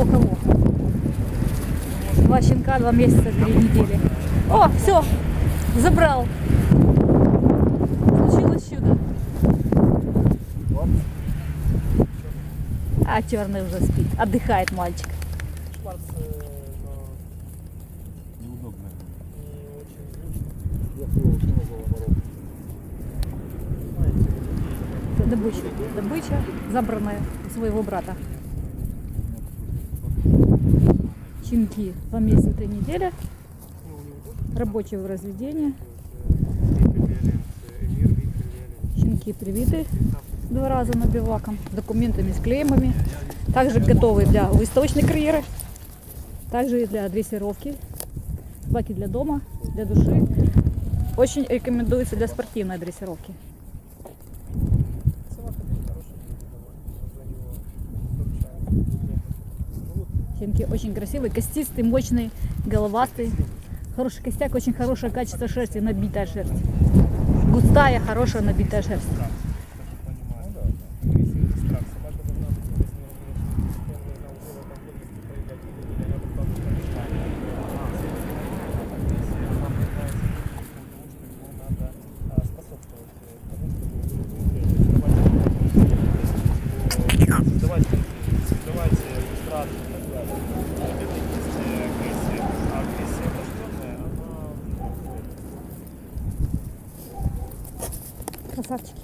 кто кого. 2 щенка, 2 месяца, 2 недели. О, все, забрал. Случилось чудо. А черный уже спит, отдыхает мальчик. Шварц, неудобно. Это добыча, забранная у своего брата. Щенки 2 месяца, 3 недели. Рабочие в разведении. Щенки привиты 2 раза набиваком, с документами, с клеймами. Также готовы для выставочной карьеры, также и для дрессировки. Собаки для дома, для души. Очень рекомендуется для спортивной дрессировки. Щенки очень красивые, костистые, мощные, головастые. Хороший костяк, очень хорошее качество шерсти, набитая шерсть. Густая, хорошая набитая шерсть. Красавчики.